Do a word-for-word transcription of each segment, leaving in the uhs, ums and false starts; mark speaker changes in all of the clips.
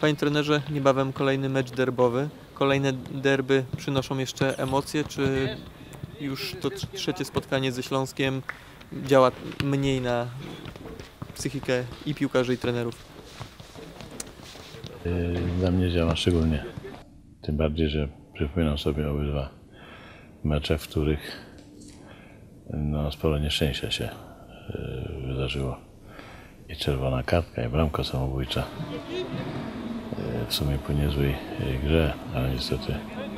Speaker 1: Panie trenerze, niebawem kolejny mecz derbowy. Kolejne derby przynoszą jeszcze emocje, czy już to trzecie spotkanie ze Śląskiem działa mniej na psychikę i piłkarzy, i trenerów?
Speaker 2: Dla mnie działa szczególnie. Tym bardziej, że przypominam sobie obydwa mecze, w których no, sporo nieszczęścia się wydarzyło. I czerwona kartka, i bramka samobójcza. W sumie po niezłej grze, ale niestety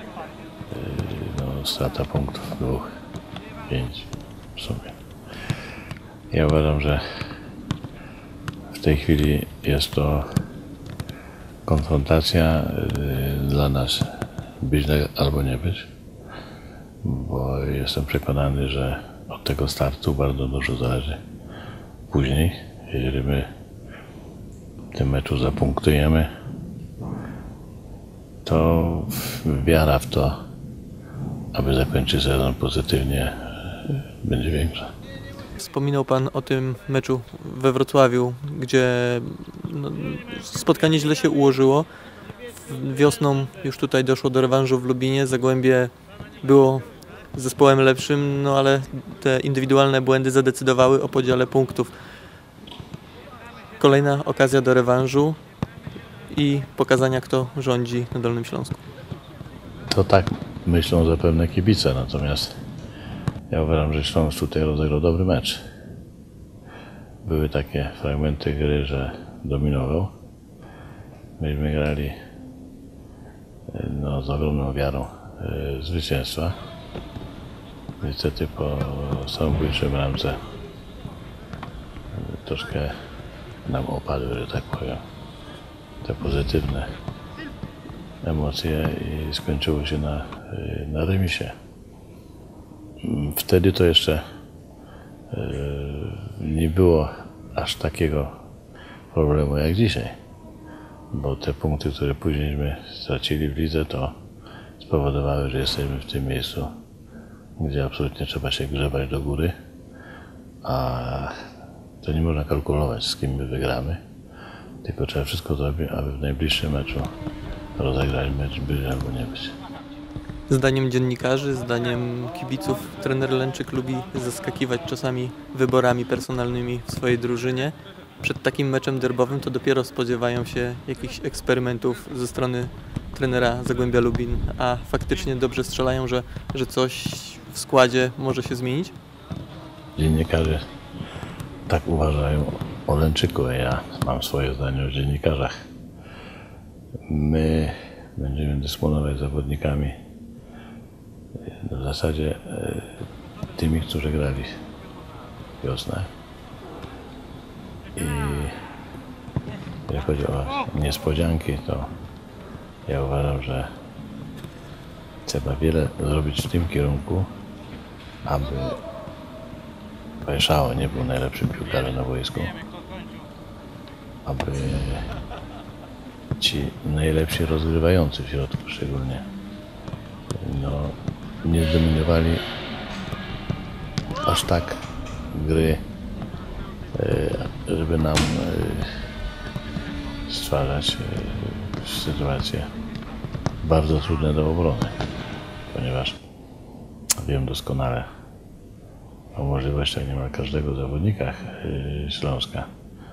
Speaker 2: no, strata punktów, dwóch, pięć w sumie. Ja uważam, że w tej chwili jest to konfrontacja dla nas być albo nie być, bo jestem przekonany, że od tego startu bardzo dużo zależy później. Jeżeli my w tym meczu zapunktujemy, to wiara w to, aby zakończyć sezon pozytywnie, będzie większa.
Speaker 1: Wspominał Pan o tym meczu we Wrocławiu, gdzie no, spotkanie źle się ułożyło. Wiosną już tutaj doszło do rewanżu w Lubinie. Zagłębie było zespołem lepszym, no ale te indywidualne błędy zadecydowały o podziale punktów. Kolejna okazja do rewanżu i pokazania, kto rządzi na Dolnym Śląsku.
Speaker 2: To tak myślą zapewne kibice, natomiast ja uważam, że Śląsk tutaj rozegrał dobry mecz. Były takie fragmenty gry, że dominował. Myśmy grali no, z ogromną wiarą e, zwycięstwa. Niestety po samobójczej bramce troszkę nam opadły, że tak powiem, te pozytywne emocje i skończyło się na, na remisie. Wtedy to jeszcze nie było aż takiego problemu jak dzisiaj, bo te punkty, które późniejśmy stracili w lidze, to spowodowały, że jesteśmy w tym miejscu, gdzie absolutnie trzeba się grzebać do góry, a to nie można kalkulować, z kim my wygramy, tylko trzeba wszystko zrobić, aby w najbliższym meczu rozegrać mecz, być albo nie być.
Speaker 1: Zdaniem dziennikarzy, zdaniem kibiców, trener Lęczyk lubi zaskakiwać czasami wyborami personalnymi w swojej drużynie. Przed takim meczem derbowym to dopiero spodziewają się jakichś eksperymentów ze strony trenera Zagłębia Lubin, a faktycznie dobrze strzelają, że, że coś w składzie może się zmienić?
Speaker 2: Dziennikarze tak uważają o Lęczyku, a ja mam swoje zdanie o dziennikarzach. My będziemy dysponować zawodnikami w zasadzie tymi, którzy grali wiosnę. I jak chodzi o niespodzianki, to ja uważam, że trzeba wiele zrobić w tym kierunku, aby Pajszao nie był najlepszym piłkarzem na boisku, aby ci najlepsi rozgrywający w środku szczególnie no, nie zdominowali aż tak gry, żeby nam stwarzać sytuacje bardzo trudne do obrony, ponieważ wiem doskonale o możliwościach niemal każdego zawodnika Śląska.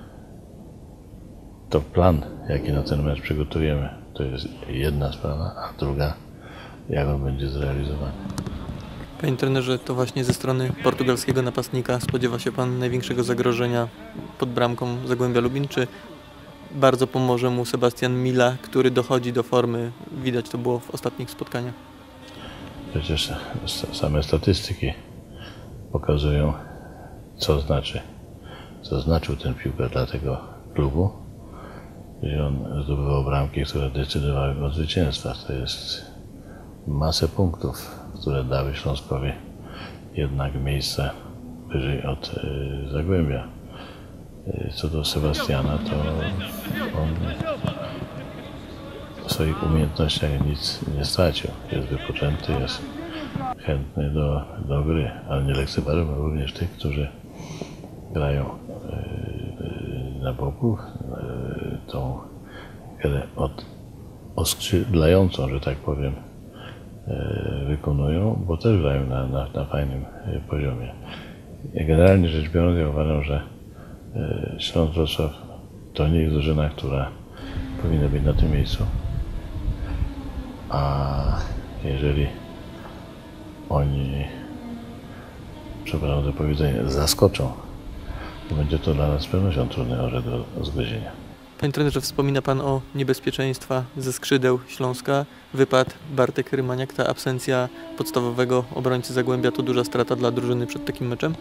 Speaker 2: To plan, jaki na ten mecz przygotujemy, to jest jedna sprawa, a druga, jak on będzie zrealizowany.
Speaker 1: Panie trenerze, to właśnie ze strony portugalskiego napastnika spodziewa się Pan największego zagrożenia pod bramką Zagłębia Lubin, czy bardzo pomoże mu Sebastian Mila, który dochodzi do formy? Widać to było w ostatnich spotkaniach.
Speaker 2: Przecież same statystyki pokazują, co znaczy, co znaczył ten piłkarz dla tego klubu, że on zdobywał bramki, które decydowały o zwycięstwach. To jest masę punktów, które dały Śląskowi jednak miejsce wyżej od y, Zagłębia. Y, co do Sebastiana, to on w swoich umiejętnościach nic nie stracił. Jest wypoczęty, jest chętny do, do gry, ale nie lekceważymy również tych, którzy grają y, y, na boku. Y, tą grę od, oskrzydlającą, że tak powiem, e, wykonują, bo też grają na, na, na fajnym e, poziomie. Generalnie rzecz biorąc, ja uważam, że e, Śląsk Wrocław to nie jest drużyna, która powinna być na tym miejscu. A jeżeli oni, przepraszam za powiedzenie, zaskoczą, to będzie to dla nas z pewnością trudny orzech do zgryzienia.
Speaker 1: Panie trenerze, wspomina Pan o niebezpieczeństwa ze skrzydeł Śląska. Wypad Bartek Rymaniak, ta absencja podstawowego obrońcy Zagłębia to duża strata dla drużyny przed takim meczem?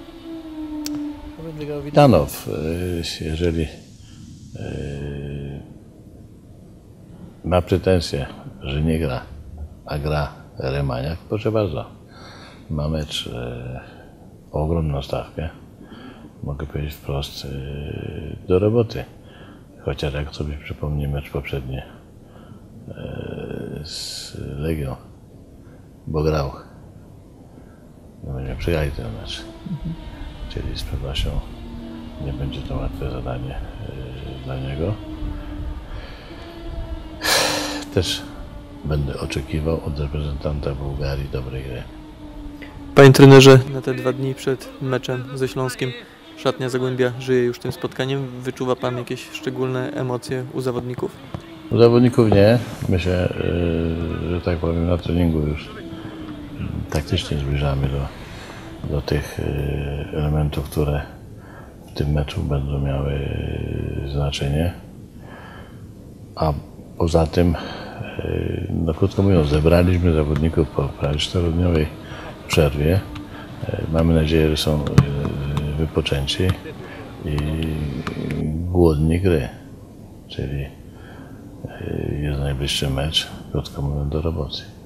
Speaker 2: Witanow, jeżeli ma pretensje, że nie gra, a gra Rymaniak, proszę bardzo. Ma mecz e, o ogromną stawkę, mogę powiedzieć wprost, e, do roboty. Chociaż jak sobie przypomnę mecz poprzedni e, z Legią, bo grał, no będziemy przegrali ten mecz. Mhm. Czyli z pewnością nie będzie to łatwe zadanie e, dla niego. Też będę oczekiwał od reprezentanta Bułgarii dobrej gry.
Speaker 1: Panie trenerze, na te dwa dni przed meczem ze Śląskiem szatnia Zagłębia żyje już tym spotkaniem. Wyczuwa Pan jakieś szczególne emocje u zawodników?
Speaker 2: U zawodników nie. Myślę, że tak powiem, na treningu już taktycznie zbliżamy do, do tych elementów, które w tym meczu będą miały znaczenie. A poza tym, no krótko mówiąc, zebraliśmy zawodników po prawie czterodniowej przerwie. Mamy nadzieję, że są wypoczęci i głodni gry. Czyli jest najbliższy mecz, krótko mówiąc, do roboty.